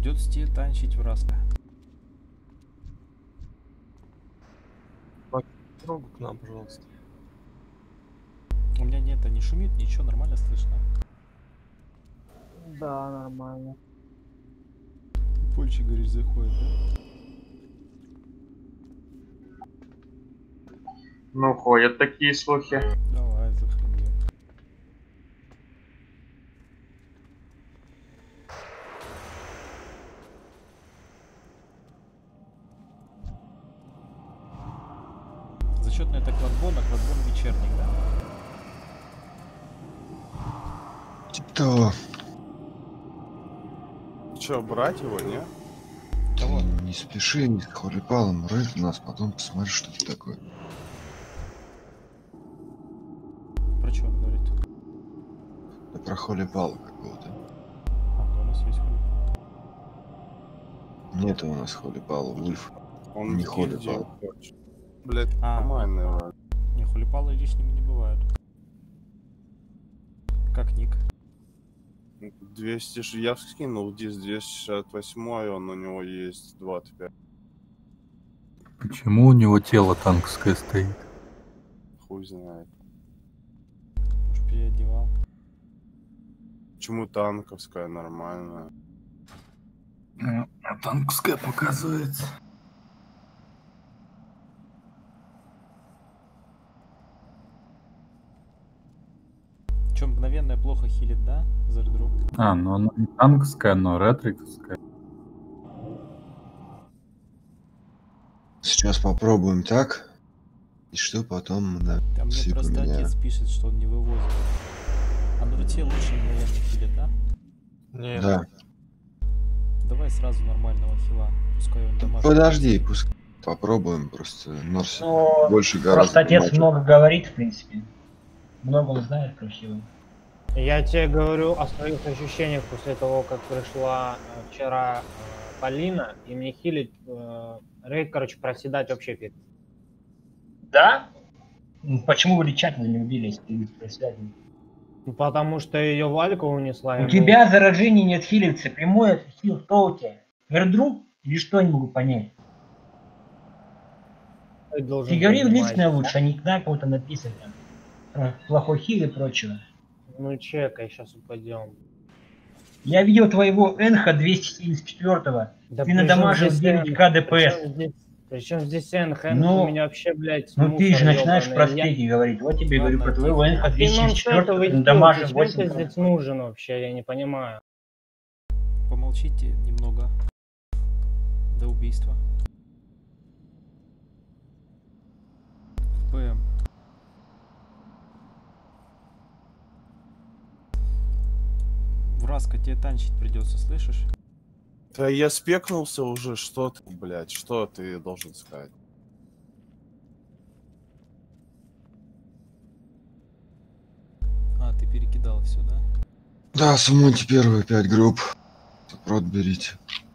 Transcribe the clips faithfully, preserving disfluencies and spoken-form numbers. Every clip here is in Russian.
Придется танчить в Раска. Дорогу к нам, пожалуйста. У меня нет, не шумит, ничего, нормально слышно. Да, нормально. Польчик, говоришь, заходит, да? Ну, ходят такие слухи. Давай, заходи. Зачетный это кладбон, а кладбон вечерник, да? Типа того. Че, брать его, не? Кого? Ты не спеши, не с холипалом, рыть нас, потом посмотри, что это такое. Про что он говорит? Да про холипала какого-то. А, да у нас есть холипал. Нет у нас холипала, Ульф. Он Не в ходит, гильдию пал. хочет. Блять, А. нормальный вроде. Не, холипалы лишними не бывают. Как ник? двести, я скинул диск двести шестьдесят восемь, он у него есть двадцать пять. Почему у него тело танковское стоит? Хуй знает. Может, переодевал. Почему танковская нормальная? А танковская показывается. Че, мгновенная плохо хилит, да? За редруп? А, ну она не танковская, но ретриковская. Сейчас попробуем так. И что потом, да, Там мне все просто поменяю. отец пишет, что он не вывозит. А на руте лучше мгновенно хилит, да? Нет. Да. Давай сразу нормального хила. Пускай он домашний. Подожди, пусть попробуем, просто Норси Ну, больше гораздо. просто отец понимает. много говорит, в принципе. Много он знает про Хилл. Я тебе говорю о своих ощущениях после того, как пришла э, вчера э, Полина, и мне хилить, э, рейд, короче, проседать вообще фиг. Да? Ну, почему вы чат не убили, если ты председатель? Ну, потому что ее Валька унесла. У ему. тебя заражение нет хилиться. Прямой это хил, кто у тебя? Вердруг? Или что, не могу понять. Ты должен Ты говори в понимать. личное лучше, а не на кого-то написано там. Про плохой хил и прочего. Ну, чекай, сейчас упадем. Я видел твоего Энха двести семьдесят четвёртого. Да Ты надамажил девять ка ДПС. Причем здесь Энх? Энх Ну, у меня вообще, блядь, Ну ты же мусор начинаешь ёбаный. про Я- стеки говорить. Вот тебе Ладно, говорю про тихо. твоего Энха двести семьдесят четвёртого. Ты Ты надамажил Зачем восемь ты ка. здесь нужен вообще? Я не понимаю. Помолчите немного. До убийства. ПМ. В Раска тебе танчить придется, слышишь? Да я спекнулся уже, что ты, блядь, что ты должен сказать? А, ты перекидал все, да? Да, суммоньте первые пять групп. Прот берите.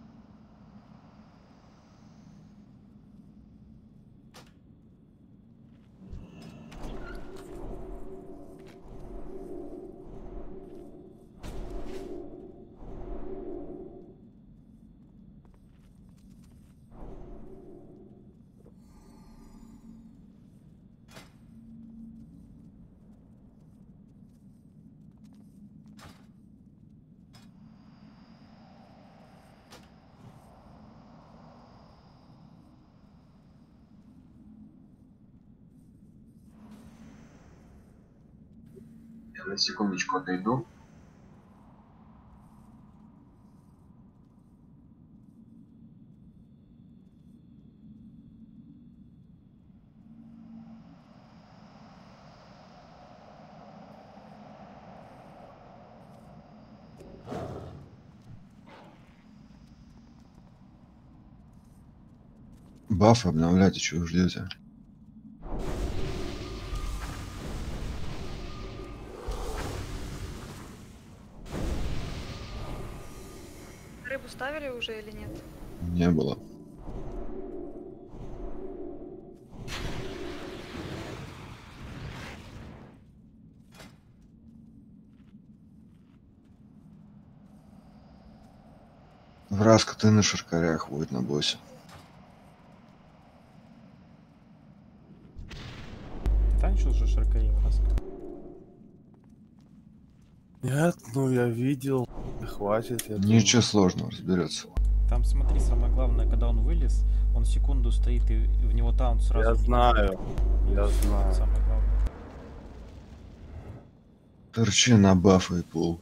Я на секундочку отойду. Баф обновляйте, чего вы ждете? Рыбу ставили уже или нет? Не было. Враска, ты на шаркарях будет на боссе. Танчил же Шаркари раз. Нет, ну я видел. Хватит. Я Ничего сложного, разберется. Там смотри, самое главное, когда он вылез, он секунду стоит и в него таунт сразу. Я не знаю. Я идет. знаю. Самое главное. Торчи на бафы и пул.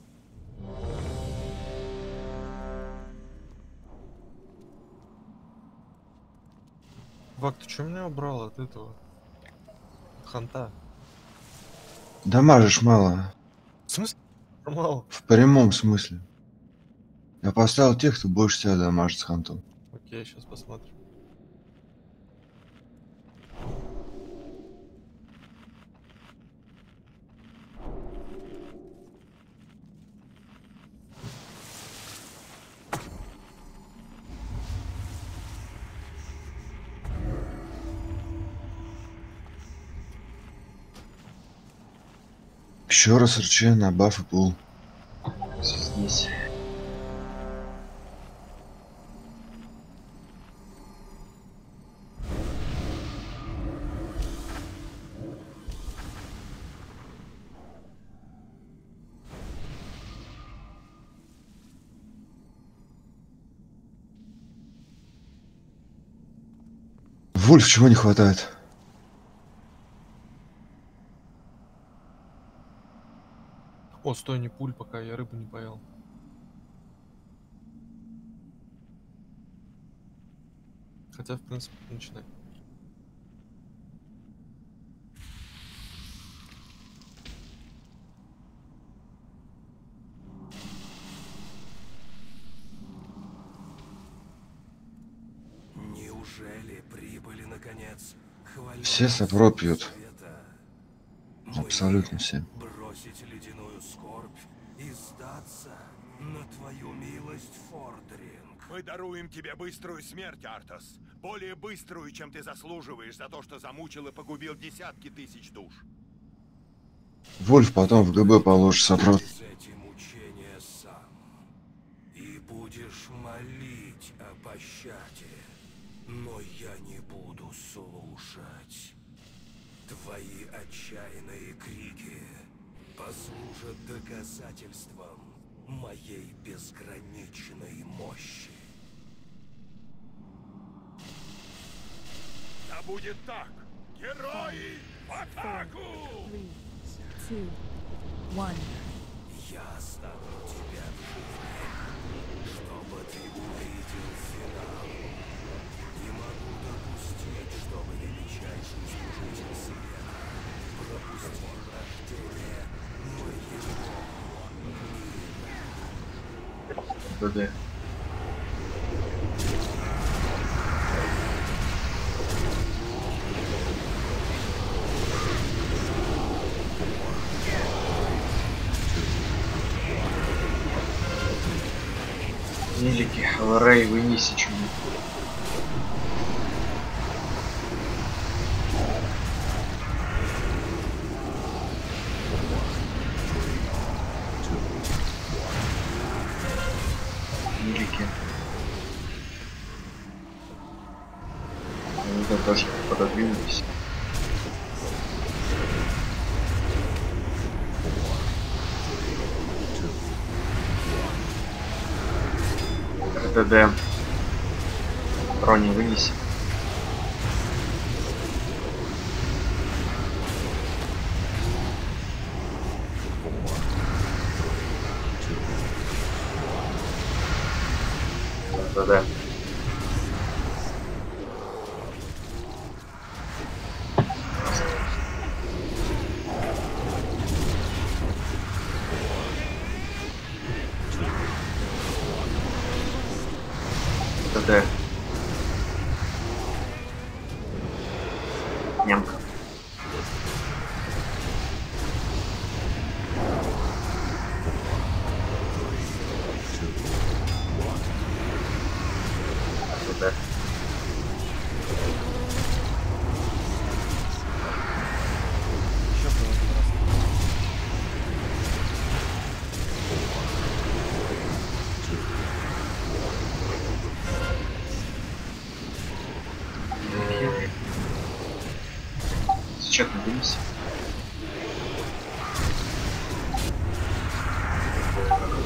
Вак, ты что меня убрал от этого? Ханта. Дамажишь мало. В смысле? Мало. В прямом смысле. Я поставил тех, кто больше тебя дамажит с хантом. Окей, сейчас посмотрим. Еще раз РЧ на баф и пул. Здесь. Вульф, чего не хватает? О, стой, не пуль, пока я рыбу не поел. Хотя, в принципе, начинай. Неужели прибыли наконец? Все сапро пьют. Абсолютно все. Бросить ледяную скорбь и сдаться на твою милость, Фордринг. Мы даруем тебе быструю смерть, Артас. Более быструю, чем ты заслуживаешь за то, что замучил и погубил десятки тысяч душ. Вульф потом в ГБ положишь сапро. Эти мучения сам. И будешь молить о пощаде. Но я не буду слушать. Твои отчаянные крики послужат доказательством моей безграничной мощи. Да будет так! Герои в атаку! Я оставлю тебя в живых, чтобы ты увидел финал. Не могу допустить, чтобы величайший служитель света пропустил рождение моего мира. ДД. Великий Рэй, вынеси что-нибудь. Великий. Вы тоже пододвинулись. РТД. Рони, вынеси. РТД. ТД. Немка. ТД. Еще было один раз.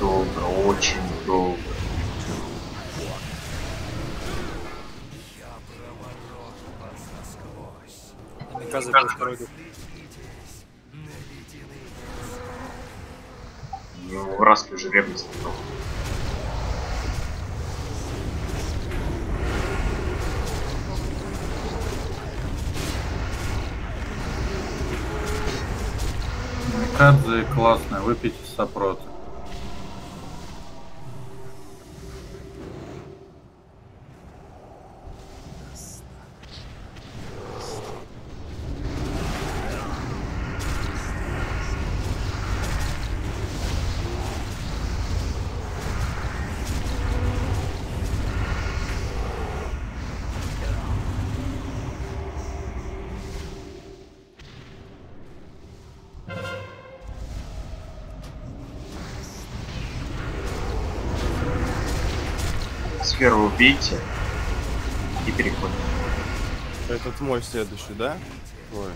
долго, очень долго. Камикадзе был второй дух. Ну, Враски уже ревность не был. Камикадзе классная, выпейте сопрот. Сферу убейте и переходим. Этот мой следующий, да? Твой.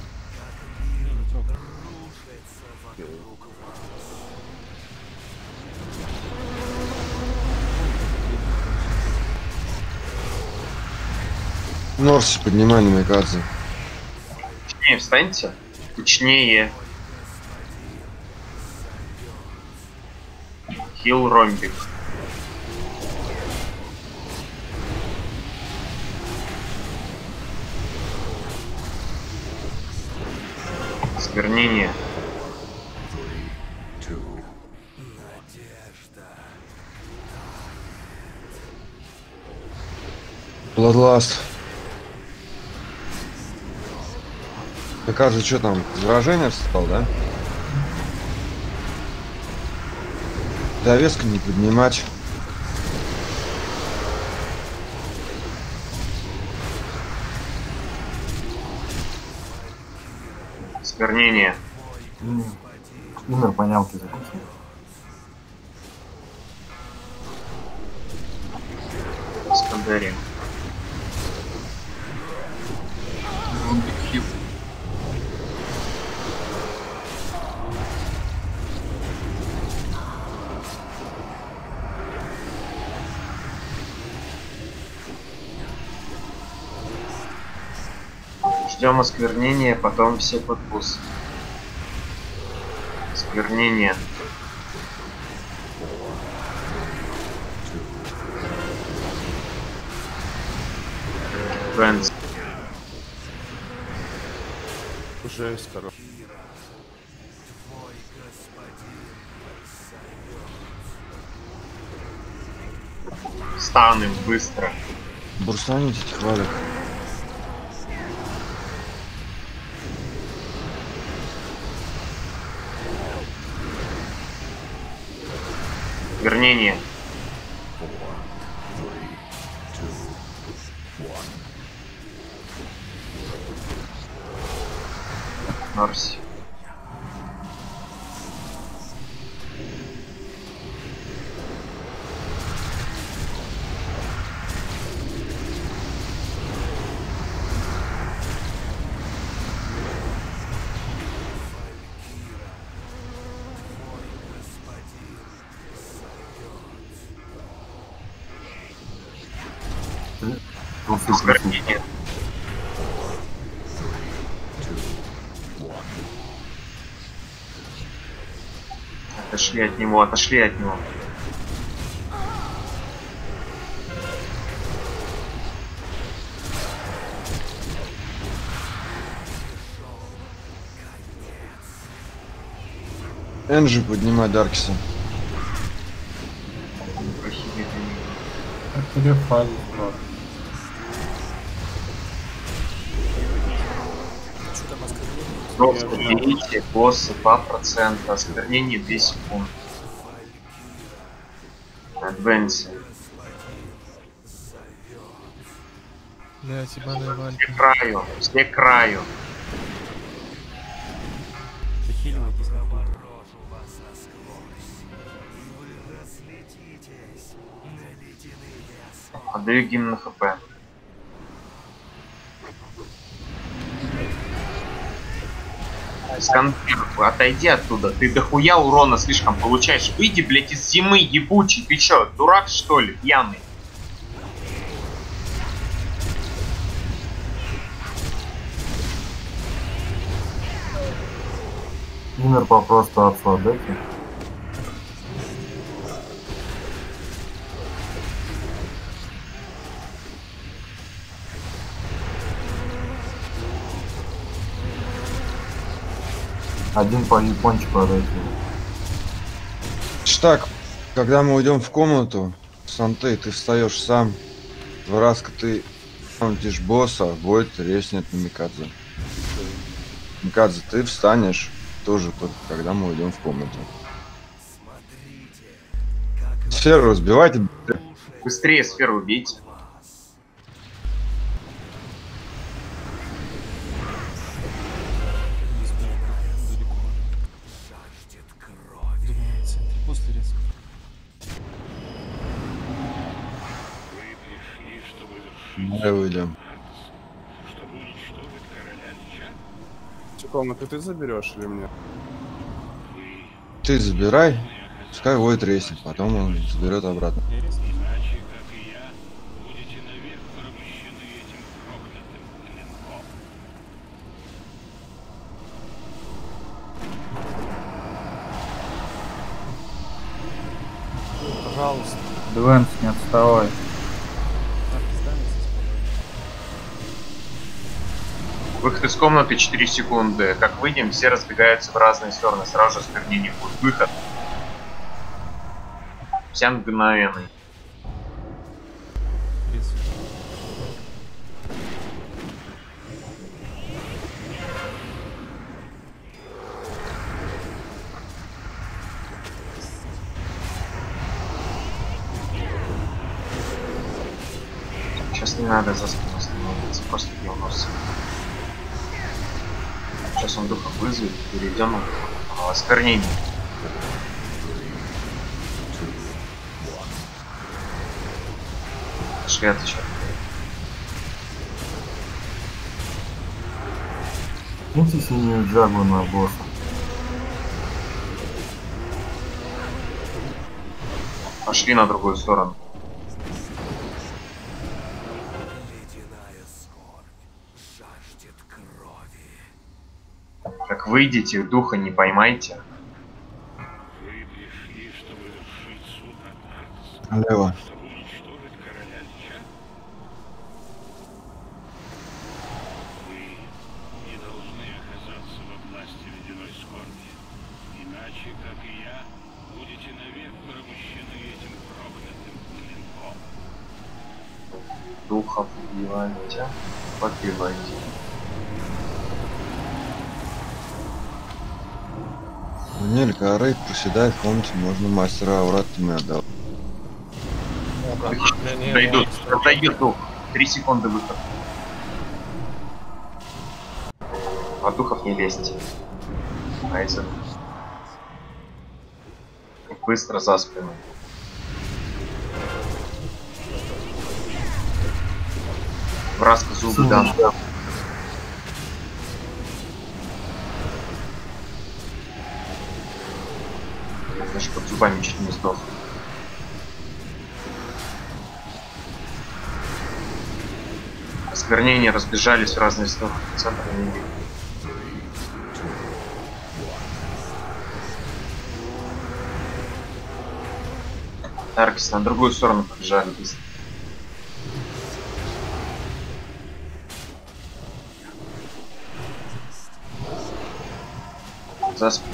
Норси, поднимай на Микадзе. Точнее, встаньте. Точнее. Хил ромбик. Сквернение. Бладласт. Микадзе, что там, заражение встал, да? Довеска не поднимать. Сквернение. Умер, понялки закусил. Скандерия. Ждем осквернения, потом все под бус. Осквернение. Венс. Жесть, короче. Станем быстро. Бурстаните этих валик. Вернение. Норси. Осквернение. Отошли от него, отошли от него. Энджи, поднимай Даркиса. Это рефайл, брат. Просто берите босса два процента, осквернение две секунды. Адвенси. Блять, ебаная Все валька. краю, все краю. Захиливайтесь на хуй. Отдаю гимн на хп. Искандер, отойди оттуда. Ты дохуя урона слишком получаешь. Выйди, блядь, из зимы, ебучий. Ты чё, дурак, что ли, пьяный? Умер по просто отцу отдайте. Один по япончику отдайте. Так, когда мы уйдем в комнату, Сантей, ты встаешь сам. Враска, ты тишь босса, Войд резнет на Микадзе. Микадзе, ты встанешь тоже только когда мы уйдем в комнату. Сферу разбивайте. Быстрее сферу бейте. Думаю, в центре. После резко. Давай выйдем. Комнату ты заберешь или мне? Ты забирай, пускай Войд резнет, потом он заберет обратно. Я резко. Пожалуйста. Двенс, не отставай. Так, сдамся, Выход из комнаты четыре секунды. Как выйдем, все разбегаются в разные стороны. Сразу же сквернение будет. Выход. Вся мгновенный. резко. Сейчас не надо за спину останавливаться, просто геонос. Сейчас он духа вызовет, перейдем на осквернение. Шли отвечать. Киньте синюю джагу на босса. Пошли на другую сторону. Как выйдете, духа не поймайте. Лево. Духа убивайте, подбивайте. Нелька, Рейд приседает в комнате, можно мастера ауратами отдал. Дойдут, дойдет дух. Три секунды выход. От духов не лезьте. Айзер. Быстро за спину. Враска зубы дам. Даже под зубами чуть не сдох. Осквернения разбежались в разные стороны. Центр не видно. Таркис на другую сторону побежали быстро. За спину.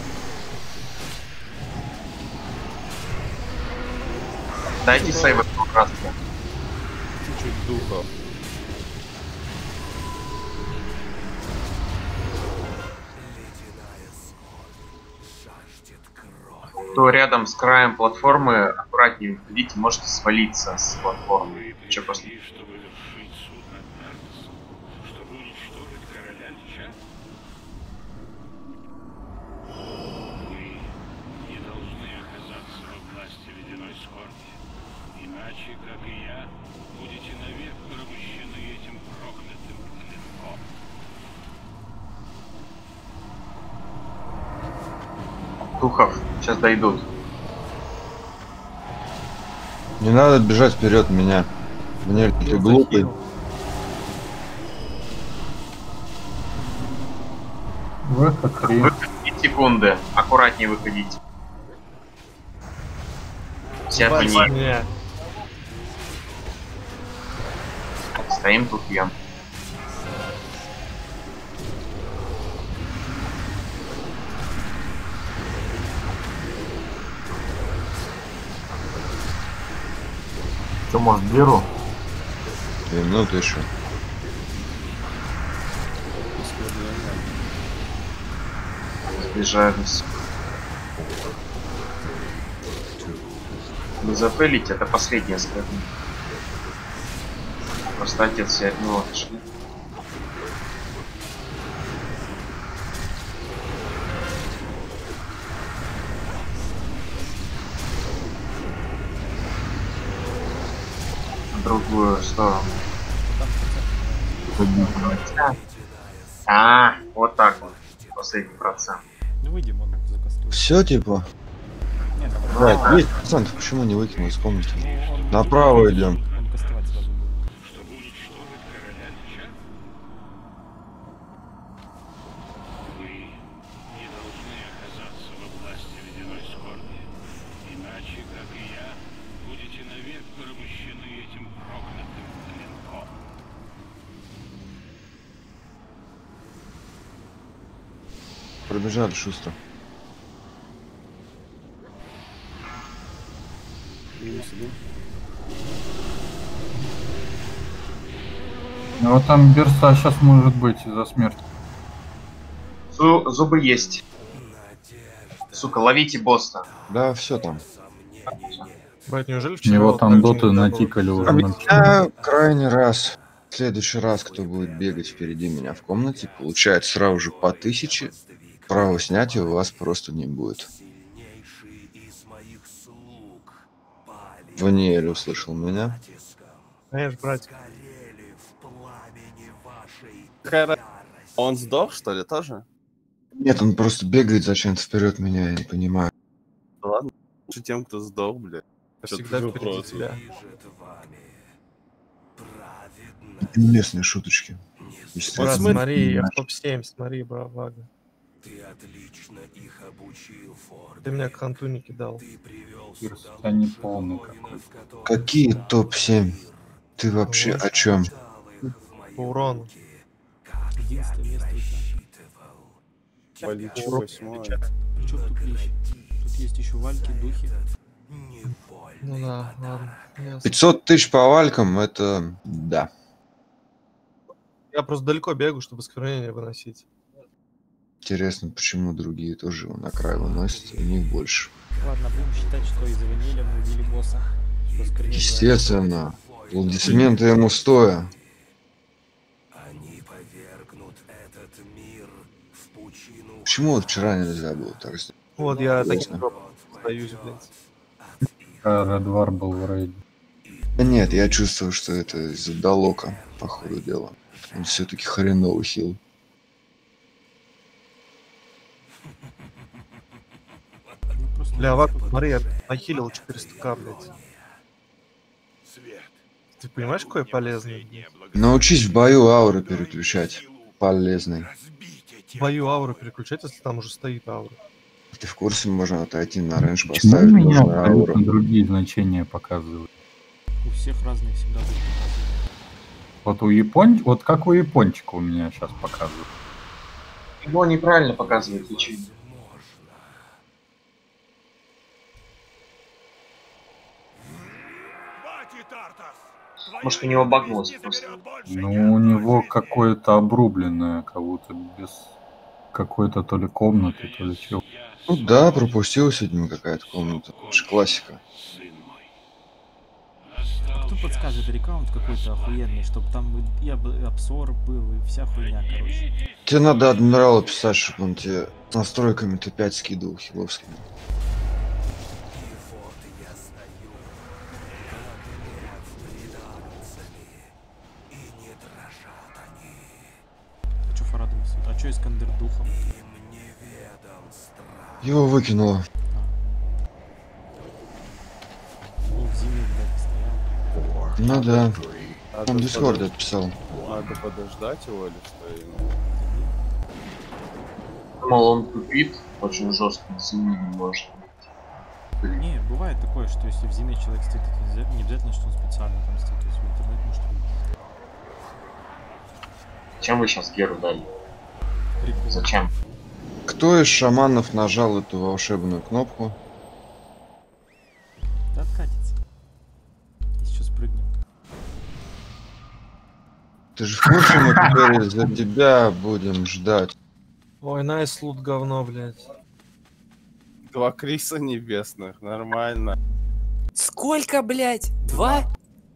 Дайте сейвы краски. Чуть-чуть духов. Кто рядом с краем платформы, аккуратнее выходите, можете свалиться с платформы. Че после? Тухов, сейчас дойдут. Не надо бежать вперед меня. Мне ты глупый. Выход три. Выход три секунды. Аккуратнее выходить. Все по ней. Стоим тут пьем. Что, может, беру? Две минуты еще. Сближаюсь. Не запылить, это последнее скажем. Просто отец все от него отошли. В другую сторону. А, вот так вот. Последний процент. Ну выйдем, он закастует. Все типа. Нет, там Блять, А. десять процентов почему не выкинул из комнаты? Направо идем. он кастовать сразу будет. Пробежали шустро. Ну вот там берса сейчас может быть из-за смерти. Зу- зубы есть. Сука, ловите босса. Да, все там. Бать, неужели У вчера него вот там так же доты нельзя было? натикали уже. А на меня крайний раз. В следующий раз, кто будет бегать впереди меня в комнате, получает сразу же по тысяче. Право снятия у вас просто не будет. Ваниэль услышал меня. Конечно, братик. Какая Он сдох, что ли, тоже? Нет, он просто бегает зачем-то вперед меня, я не понимаю. Да ладно. Лучше тем, кто сдох, блядь. Чё Всегда ты впереди просто? тебя. Это не местные шуточки. Брат, Естественно. смотри, я в топ семь, смотри, бра, Вага. Ты меня к ханту не кидал. Берс, у тебя не полный какой. Какие топ семь? Ты вообще о чем? По урону. Единственное место это. Полечу Урок восьмое. Причем тут вещи? Тут есть еще вальки, духи. Ну да, ладно. ясно. пятьсот тысяч по валькам, это да. Я просто далеко бегу, чтобы сквернение выносить. Интересно, почему другие тоже его на край выносят, и у них больше. Ладно, будем считать, что из-за ванили мы убили босса. Что скорее Естественно. Аплодисменты ему стоя. Почему вот вчера нельзя было так сделать? Вот я Ясно. таким сдаюсь, блядь. Редвар был в рейде. Да нет, я чувствую, что это из-за Далока, по ходу дела. Он все-таки хреновый хил. Ну, просто Бля, Вага, смотри, я нахилил четыреста к, блядь. Ты понимаешь, какой я полезный? блядь? Научись в бою ауры переключать. Полезный. В бою ауру переключать, если там уже стоит аура. Ты в курсе, можно отойти на рейндж, Почему поставить у меня нужную ауру. абсолютно другие значения показывают? у всех разные всегда будут показывать. Вот у япон... вот как у япончика у меня сейчас показывают. Его неправильно показывает лечение. Может, у него багнулось просто. Ну, у него какое-то обрубленное, как будто без какой-то то ли комнаты, то ли чего. Ну да, пропустил сегодня какая-то комната. Это же классика. А кто подскажет рекаунт какой-то охуенный, чтобы там и об- обсор был, и вся хуйня, короче. Тебе надо адмирала писать, чтобы он тебе настройками Т пять скидывал хиловскими. А чё Фарадом сидит? А чё Искандер духом? Его выкинуло. Ну, в зиме, блядь, стоял. Ну да. Надо Он в Дискорде подож- отписал. Надо подождать его или что? ему? Думал, он тупит очень жестко, зимы не может. Не, бывает такое, что если в зиме человек стоит, это не обязательно- не обязательно, что он специально там стоит, то есть в интернет может выйти. Зачем вы сейчас Геру дали? Прикол. Зачем? Кто из шаманов нажал эту волшебную кнопку? Да откатится. И сейчас прыгнем. Ты же в курсе, мы теперь за тебя будем ждать. Ой, найс лут говно, блядь. Два Криса небесных, нормально. Сколько, блядь? Два?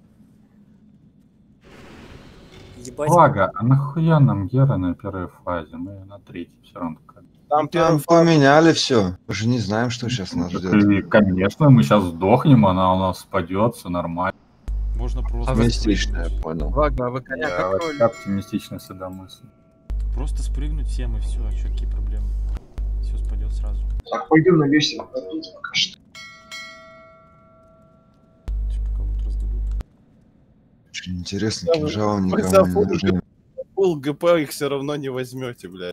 Ебать. Вага, а нахуя нам Гера на первой фазе? Мы на третьей все равно. как- Там Там первый поменяли все. Мы же не знаем, что сейчас нас И, ждет. конечно, мы сейчас сдохнем, она у нас спадет, все нормально. Можно просто Оптимистично, я спрыгнуть. понял. Вага, а вы коня Я как вообще роли? оптимистично всегда мысль. Просто спрыгнуть всем и все, а что, какие проблемы? Все спадет сразу. Так, пойдем на веселье попить пока что. Чё, пока вот раздадут. Очень интересно, Да, вы- кинжалом вы никому не забыли. нужны. фулл ГП их все равно не возьмете, блядь.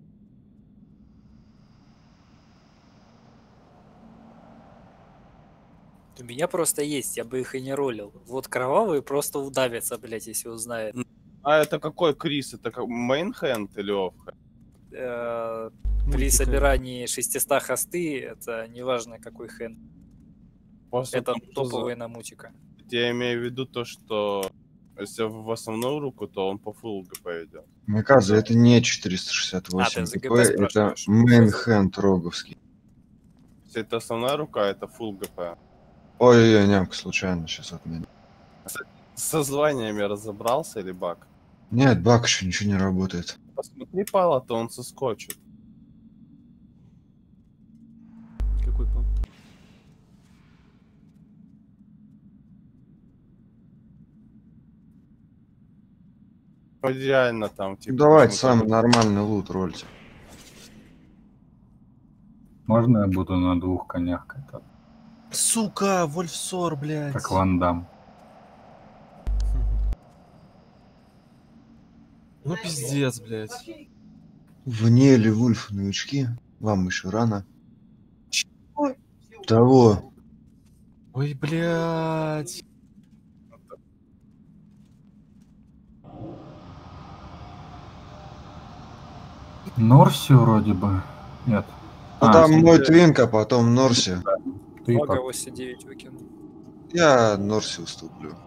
У меня просто есть, я бы их и не ролил. Вот кровавые просто удавятся, блядь, если узнают. А это какой Крис? Это как мейнхенд или офхенд? Э, При Мультика. собирании шестисот хосты, это неважно какой хэн. Просто Это то, что топовая на мутика. за- Я имею в виду то, что если в основную руку, то он по фулл ГП идет. Микадзе, это не четыреста шестьдесят восемь А, ты за ГП, ГП это спрашиваешь? мейнхенд роговский. Если это основная рука, это фулл ГП. Ой-ой-ой, нямка, случайно сейчас отменил. Со званиями разобрался или баг? Нет, баг еще ничего не работает. Посмотри Пала, то он соскочит. Какой пап? Идеально там, типа. Давайте почему-то- самый нормальный лут рольте. Можно я буду на двух конях кататься, Сука, Вольфсор, блядь. как Ван Дам? Ну пиздец, блядь. Вне ли Вульф новички? Вам еще рано. Того. Ой, блядь. Норси вроде бы. Нет. Ну А, там смотри, мой твинк, а потом Норси. ты Вага по- восемь девять выкинул. Я Норси уступлю.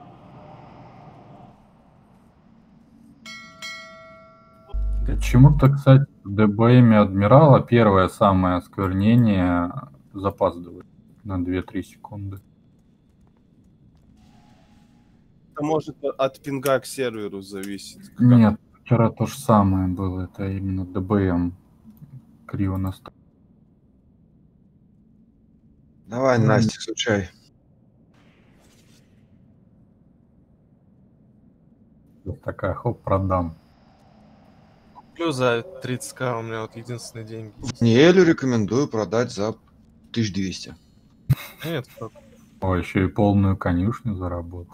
Почему-то, кстати, в ДБМе Адмирала первое самое осквернение запаздывает на две-три секунды. Это может от пинга к серверу зависеть. Как- Нет, вчера то же самое было. Это именно ДБМ криво настроен. Давай, Мгм. Настя, изучай. Такая, хоп, продам. Куплю за тридцать ка, у меня вот единственные деньги. Ниэлю рекомендую продать за тысячу двести. Нет, как? О, еще и полную конюшню заработал.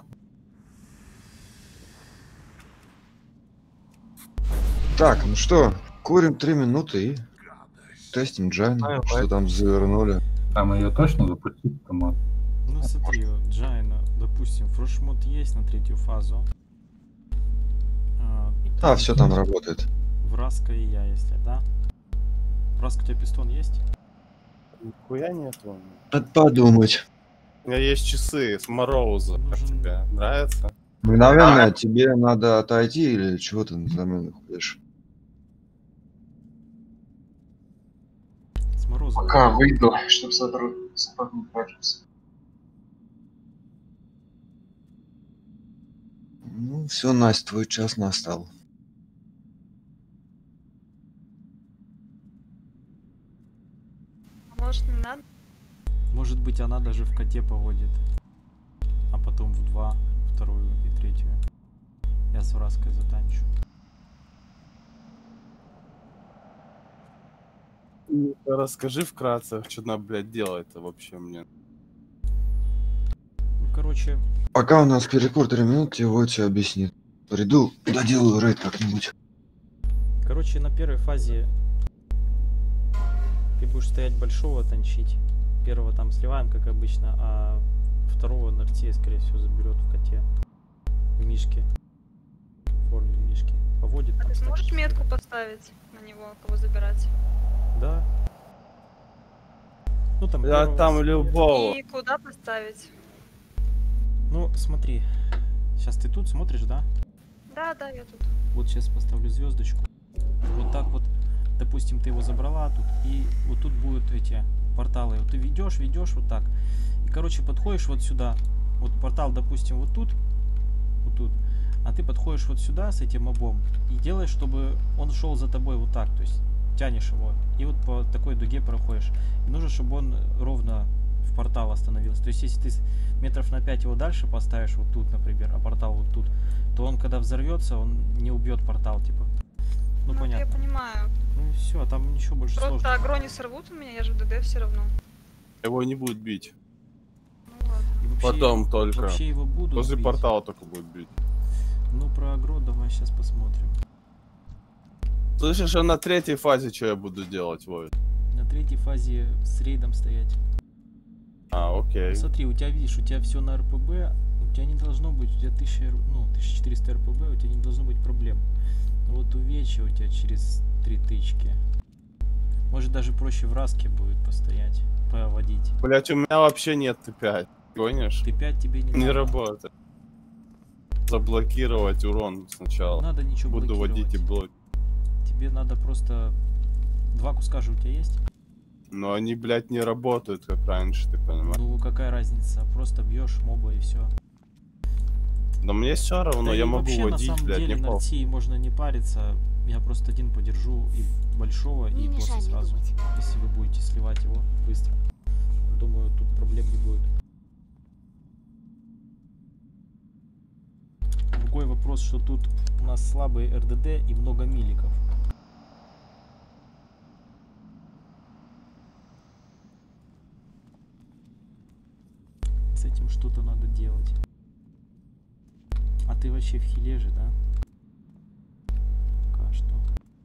Так, ну что, курим три минуты и тестим Джайн, Ай, что ай. там завернули. Там ее точно запустить томат? Ну смотри, вот Джайна, допустим, фрошмод есть на третью фазу. А, А, все там работает. Враска и я, если, да? Враска, у тебя пистон есть? Нихуя нету. Надо подумать. У меня есть часы с Мороуза. Как Нужен- тебе? Нравится? Мгновенно тебе надо отойти или чего ты на замену ходишь? С морозом. Пока выйду, чтобы сапог не пачкался. Ну, все, Настя, твой час настал. Может, не надо? Может быть, она даже в коте поводит. А потом в два, вторую и третью. Я с Враской затанчу. Расскажи вкратце, что надо, блядь, делать-то вообще мне. Ну, короче, Пока у нас перекур три минуты, его тебе объяснит. Приду, доделаю рейд как-нибудь. короче, на первой фазе ты будешь стоять большого танчить. Первого там сливаем, как обычно, а второго Нартия, скорее всего, заберет в коте. В мишке. В форме мишки. Поводит А там. ты сможешь статики. метку поставить на него, кого забирать? Да. Ну там, Я первого там с- любого. И куда поставить? Ну, смотри. Сейчас ты тут смотришь, да? Да, да, я тут. Вот сейчас поставлю звездочку. Вот так вот, допустим, ты его забрала тут, и вот тут будут эти порталы. Вот ты ведешь, ведешь вот так. И, короче, подходишь вот сюда. Вот портал, допустим, вот тут, вот тут. А ты подходишь вот сюда с этим мобом и делаешь, чтобы он шел за тобой вот так. То есть тянешь его. И вот по такой дуге проходишь. И нужно, чтобы он ровно в портал остановился. То есть, если ты с- метров на пять его дальше поставишь, вот тут, например, а портал вот тут, то он, когда взорвется, он не убьет портал, типа. Ну, Ну, это я понятно. понимаю. Ну и все, там ничего больше Просто сложного. агро не сорвут у меня, я же в ДД все равно. Его не будет бить. Ну ладно. И вообще- Потом только. Вообще его будут Возле бить. портала только будет бить. Ну, про агро давай сейчас посмотрим. Слышишь, а на третьей фазе что я буду делать, Вове? На третьей фазе с рейдом стоять. А, окей. Смотри, у тебя, видишь, у тебя все на РПБ, у тебя не должно быть, у тебя тысяча, р- ну, тысяча четыреста РПБ, у тебя не должно быть проблем. Вот увечья у тебя через три тычки. Может, даже проще в раске будет постоять, поводить. Блять, у меня вообще нет Т пять. Гонишь? Т пять тебе не, Не надо. работает. Заблокировать урон сначала. Не надо ничего Буду блокировать. водить и блок. Тебе надо просто... Два куска же у тебя есть? Но они, блядь, не работают, как раньше, ты понимаешь? Ну, какая разница? Просто бьешь моба и все. Да мне все равно, Да я и могу вообще, водить, на самом блядь, деле, не на пол. Р Т можно не париться. Я просто один подержу и большого, и босса сразу. Если вы будете сливать его быстро. Думаю, тут проблем не будет. Другой вопрос, что тут у нас слабый Р Д Д и много миликов. С этим что-то надо делать. А ты вообще в хиле же, да? Пока что.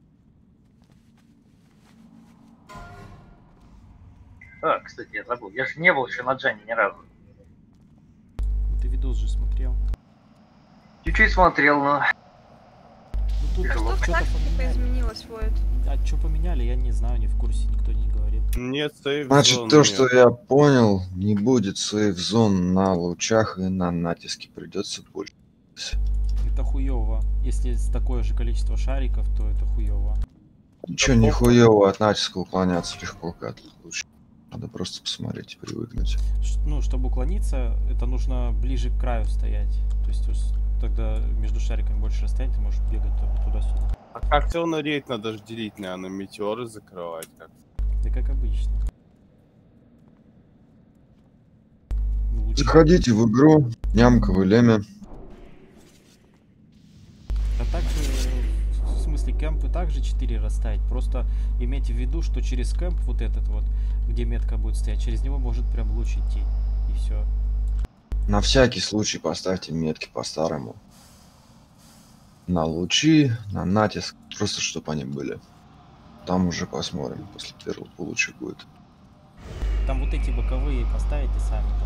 А, кстати, я забыл. Я же не был еще на Джане ни разу. Ну, ты видос же смотрел. Чуть-чуть смотрел, но... Ну, тут А что в что-то тактике поменяли. поизменилось, Войд? А что поменяли, я не знаю, не в курсе, никто не говорил. Нет, сейф Значит, зон то, нет. что я понял, не будет сейф-зон на лучах и на натиске. Придется больше. Это хуёво. Если с такое же количество шариков, то это хуёво. Ничего не хуёво, от натиска уклоняться легко, как лучше. Надо просто посмотреть и привыкнуть. Ш- Ну, чтобы уклониться, это нужно ближе к краю стоять. То есть ус- тогда между шариками больше расстояние, ты можешь бегать ту- туда-сюда. А как все на рейд надо ж делить, наверное, метеоры закрывать как Да как обычно. Ну, лучше- Заходите в игру, нямковое лемя. А так, э, в смысле, кемпы также четыре расставить. Просто имейте в виду, что через кемп вот этот вот, где метка будет стоять, через него может прям луч идти. И все. На всякий случай поставьте метки по-старому. На лучи, на натиск, просто чтобы они были. Там уже посмотрим, после первого получше будет. Там вот эти боковые поставите сами там.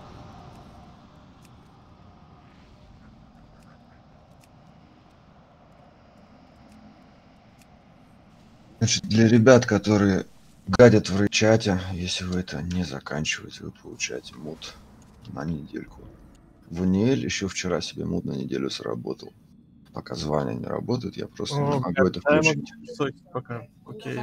Значит, для ребят, которые гадят в чате, если вы это не заканчиваете, вы получаете мут на недельку. В Униэль еще вчера себе мут на неделю заработал. Пока звания не работают, я просто не О, могу это да, я включить. могу писать пока. Окей.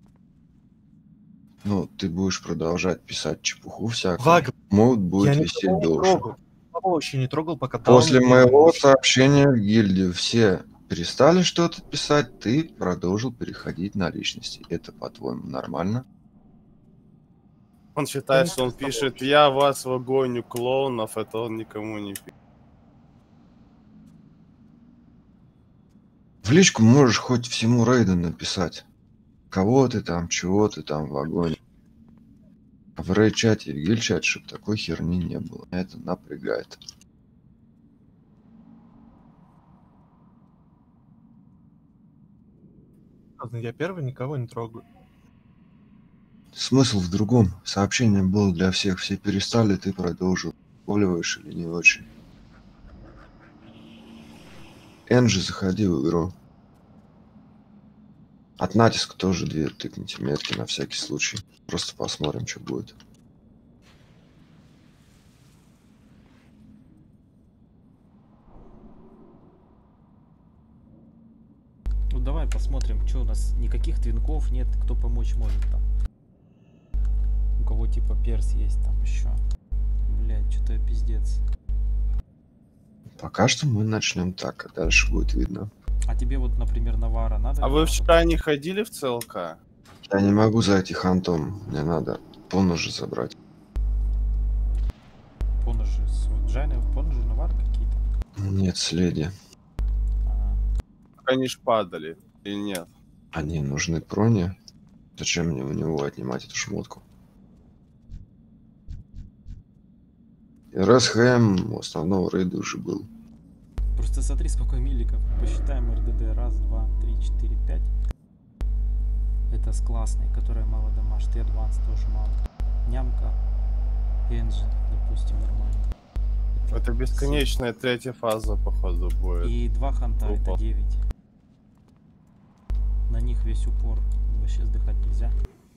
Ну, ты будешь продолжать писать чепуху всякую. Ваг, Мут будет я висеть никого не дольше. трогал. Никого вообще не трогал, пока После таун- моего сообщения в гильдию все перестали что-то писать, ты продолжил переходить на личности. Это, по-твоему, нормально? Он считает, что он пишет, я вас вагоню клоунов, это он никому не пишет. В личку можешь хоть всему рейду написать. Кого ты там, чего ты там в вагоне? А в рейд-чате и гиль-чате, чтобы такой херни не было. Это напрягает. Ладно, я первый, никого не трогаю. Смысл в другом. Сообщение было для всех. Все перестали, ты продолжил. Поливаешь или не очень? Энджи, заходи в игру. От натиска тоже две тыкните метки на всякий случай. Просто посмотрим, что будет. Ну давай посмотрим, что у нас никаких твинков нет, кто помочь может там. У кого типа перс есть там еще. Блять, что-то пиздец. Пока что мы начнем так, а дальше будет видно. А тебе вот, например, Навара надо? А вы вчера не ходили в ЦЛК? Я не могу зайти хантом. Мне надо поножи забрать. Поножи с Джайной, поножи Навар какие-то? Нет, следи. Они ж падали, или нет? Они нужны Проне. Зачем мне у него отнимать эту шмотку? РСХМ у основного рейда уже был. Просто смотри, сколько милликов. Посчитаем РДД. Раз, два, три, четыре, пять. Это с классной, которая мало дамажит. И адванс тоже мало. Нямка. Энджин, допустим, нормально. Это, это бесконечная семь. Третья фаза, походу, будет. И два ханта, Группа. Это девять. На них весь упор. Вообще сдыхать нельзя.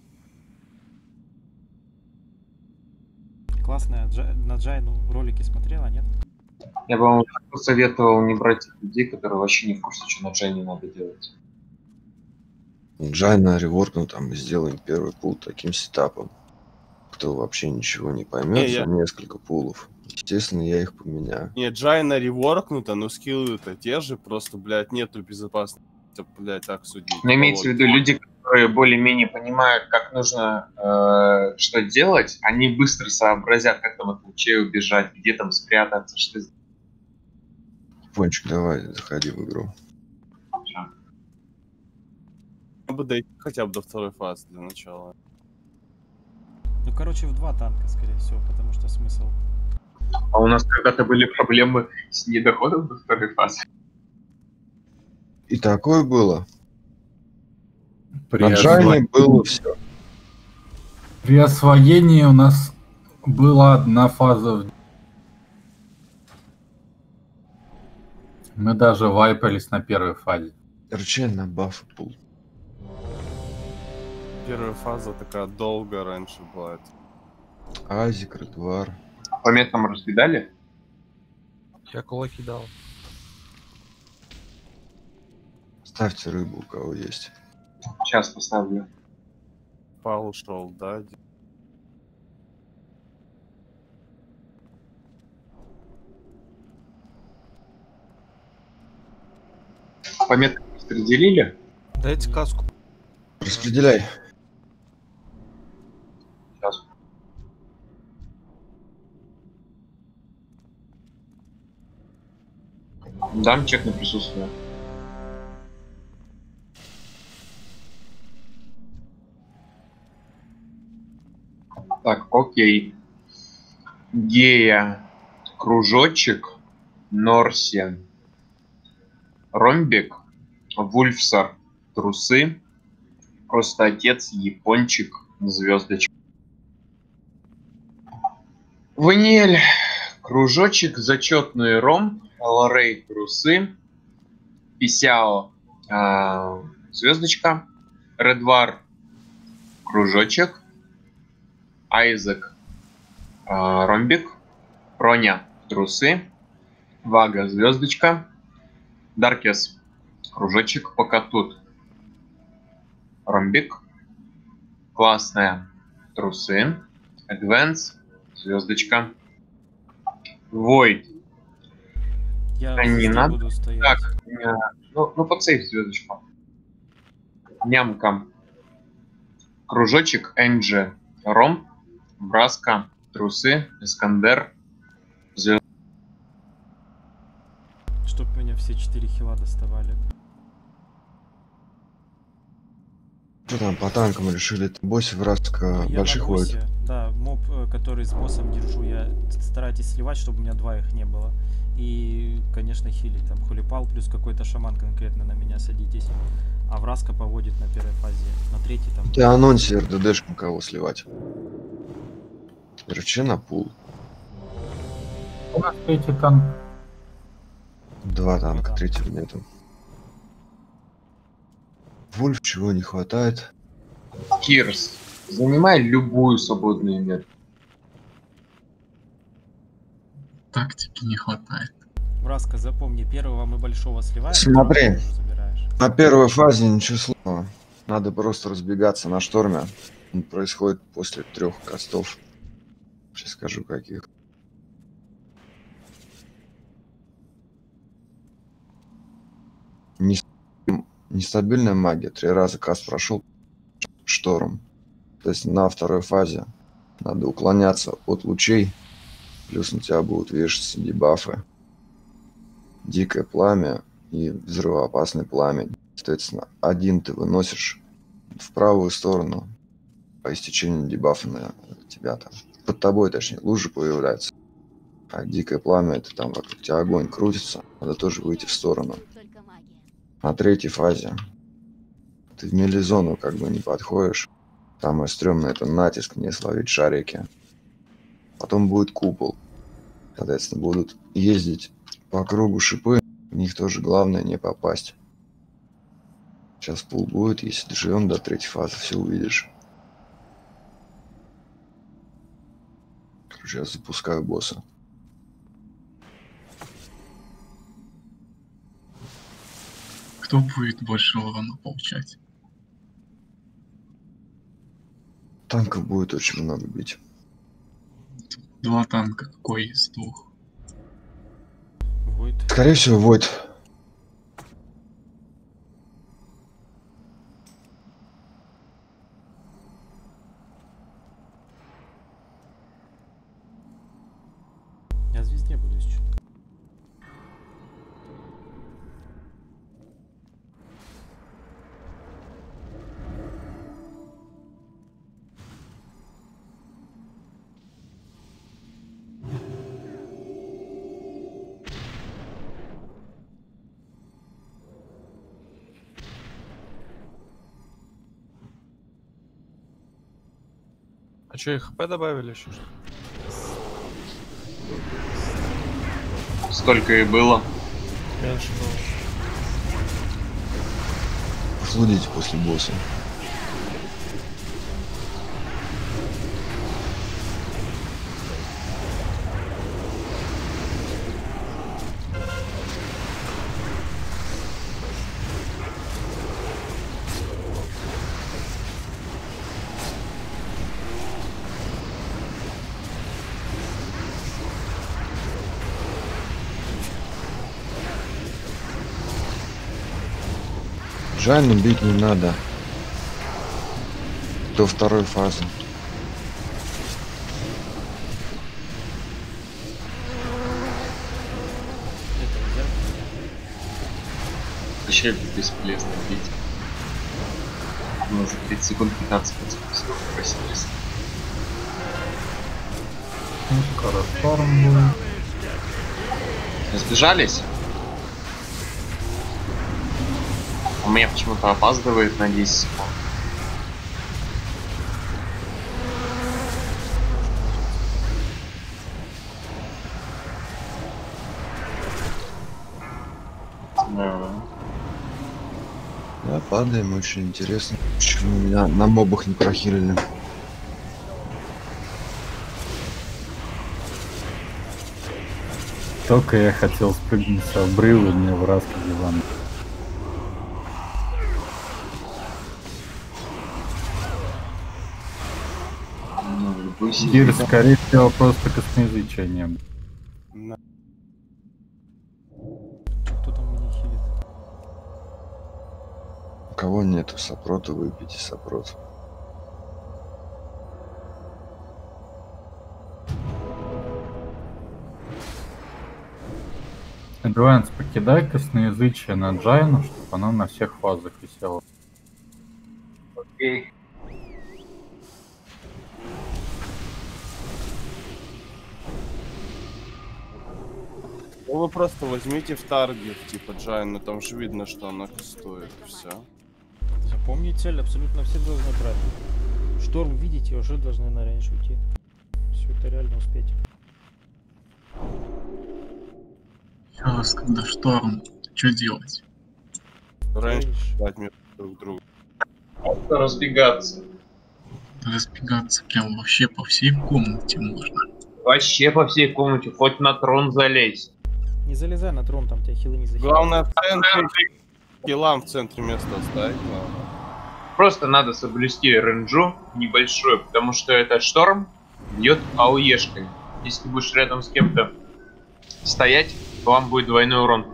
Классная. Джай, на Джайну ролики смотрела, нет? Я бы вам посоветовал не брать людей, которые вообще не в курсе, что на Джайне надо делать. Джайна реворкну там и сделаем первый пул таким сетапом. Кто вообще ничего не поймет, не, за я... несколько пулов. Естественно, я их поменяю. Не, Джайна реворкнута, но скиллы-то те же, просто, блядь, нету безопасности, блядь, так судить. Но имеется в виду люди, которые более-менее понимают, как нужно э, что делать, они быстро сообразят, как там от лучей убежать, где там спрятаться, что сделать. Пончик, давай, заходи в игру. Я бы дойти хотя бы до второй фазы для начала. Ну, короче, в два танка, скорее всего, потому что смысл. А у нас когда-то были проблемы с недоходом до второй фазы. И такое было. При На Джайне было все. При освоении у нас была одна фаза в... Мы даже вайпались на первой фазе. Рчен на баф пул. Первая фаза такая долго раньше была. Азик, Редвар. По меткам раскидали? Я кулаки дал. Ставьте рыбу, у кого есть. Сейчас поставлю. Пал ушел, да? По меткам распределили? Дайте каску. Распределяй. Сейчас. Дам чек на присутствие. Так, окей. Гея, кружочек, Норси, ромбик, Вульфсар, трусы, просто отец, япончик, звездочка. Ванель, кружочек, зачетный ром, Лорей, трусы, Писяо, э, звездочка, Редвар, кружочек, Айзек, э, ромбик, Проня, трусы, Вага, звездочка, Даркес, кружочек, пока тут ромбик, классная, трусы, Адвенс, звездочка, Войд. Я а не надо. Буду стоять. Так, э, ну, ну подсейв звездочку. Нямка, кружочек, Энджи, ром, Браска, трусы, Искандер, звезд... Чтоб меня все четыре хила доставали. Что там по танкам решили? Босс вразка Я больших на ходит. боссе, да, моб, э, который с боссом держу, я старайтесь сливать, чтобы у меня два их не было. И, конечно, хилить, там, хулипал, плюс какой-то шаман конкретно на меня садитесь. А вразка поводит на первой фазе, на третьей там... Ты анонсе РДДшку кого сливать. РЧ на пул. У нас третий танк. Два танка, третьего нету. Вольф чего не хватает? Кирс, занимай любую свободную метку. Тактики не хватает. Вразка, запомни, первого мы большого сливаем. Смотри, второго уже забираешь. на первой фазе ничего сложного. Надо просто разбегаться на шторме. Он происходит после трех кастов. Сейчас скажу каких. Не Нестабильная магия. Три раза каст прошел шторм. То есть на второй фазе надо уклоняться от лучей. Плюс на тебя будут вешаться дебафы. Дикое пламя и взрывоопасный пламень. Соответственно, один ты выносишь в правую сторону. По истечению дебафа на тебя там. Под тобой, точнее, лужа появляется. А дикое пламя, это там вокруг тебя огонь крутится. Надо тоже выйти в сторону. На третьей фазе ты в мелизону как бы не подходишь. Самое стрёмное — это натиск, не словить шарики. Потом будет купол. Соответственно, будут ездить по кругу шипы. В них тоже главное не попасть. Сейчас пул будет, если доживем до третьей фазы, все увидишь. Короче, я запускаю босса. Кто будет больше урона получать? Танков будет очень много бить. Два танка, какой из двух? Войд. Скорее всего, Войд. Я звезде буду еще. А что, и хп добавили еще? Что? Столько и было. Меньше было. Охладите после босса. Жанну бить не надо. До второй фазы. Вообще бесполезно бить. Ну, за тридцать секунд пятнадцать процентов просились. Скоро шторм будет. Сбежались? У меня почему-то опаздывает на десять секунд. Да. Да, падаем, очень интересно. Почему меня на мобах не прохилили? Только я хотел спрыгнуть с обрыва, и мне в раз диван. Гир, скорее всего, просто космоязычия не было. Кто там меня хилит? У кого нету сопрота, выпейте сопрот. Эдванс, покидай косноязычие на Джайну, чтобы она на всех фазах висела. Окей. Ну вы просто возьмите в таргет, типа Джайн, ну там же видно, что она стоит, и все. Запомни цель, абсолютно все должны брать. Шторм, видите, уже должны на рейндж уйти. Все это реально успеть. Сейчас, когда шторм, что делать? Рейндж дать мне друг другу. Разбегаться. Разбегаться прям вообще по всей комнате можно. Вообще по всей комнате, хоть на трон залезь. Не залезай на трон, там тебя хилы не захилят. Главное в центре, хилам в центре места оставить надо. Просто надо соблюсти ренджу небольшую, потому что этот шторм бьет ауешкой. Если ты будешь рядом с кем-то стоять, то вам будет двойной урон.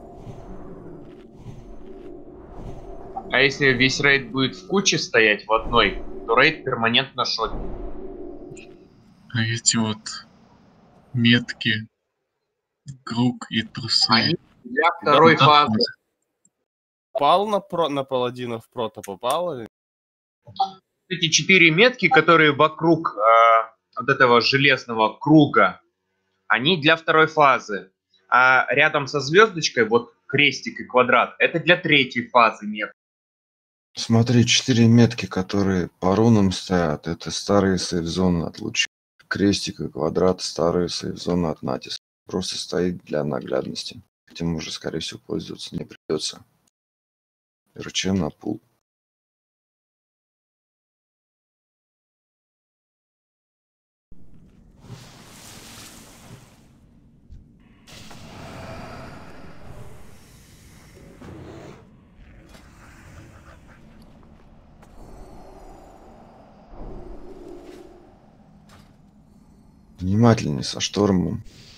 А если весь рейд будет в куче стоять в одной, то рейд перманентно шотит. А эти вот метки, круг и трусы. Они для второй Да, фазы. Попал на, про, на паладинов прото, попал или? Эти четыре метки, которые вокруг э, вот этого железного круга, они для второй фазы. А рядом со звездочкой, вот крестик и квадрат, это для третьей фазы метки. Смотри, четыре метки, которые по рунам стоят, это старые сейф-зоны от лучей. Крестик и квадрат, старые сейф-зоны от натиска. Просто стоит для наглядности. Этим уже, скорее всего, пользоваться не придется. РЧ на пул. Внимательнее со штормом.